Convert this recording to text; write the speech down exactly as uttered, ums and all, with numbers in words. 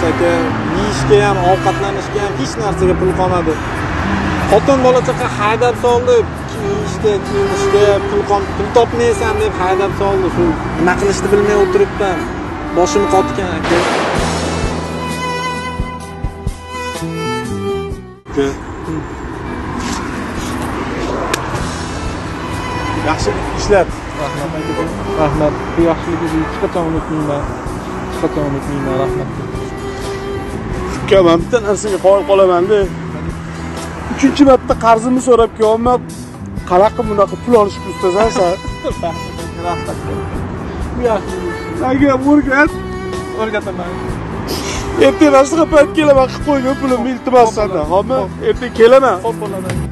aka. Yeyishga ham, ovqatlanishga ham hech narsaga pul qolmadi. Xotin bola chaqa haydab soldi. Yeyishga, kiyinishga pul qon, pul topmaysan deb haydab soldi. Shu nima qilishni bilmay o'tiribman. Boshim qotgan aka. Yaxshi ishlat. Rahmat aka. Rahmat. Bu yaxshiligingizni hech qachon unutmayman. Hech qachon unutmayman. Rahmat. Uka, men bitta narsaga qoyil qolaman-da. Uchinchi marta qarzimni so'rab kelyapman. Qanaqa bunaqa pul olishga ustasan sen? Rahmat. Bu yaxshilik. Aka, o'rgat. O'rgataman. Ertaga boshqa payt kelaman, qilib qo'ygan pulimni iltimos sendan. Xo'pmi? Ertaga kelaman. Xo'p bo'ladi.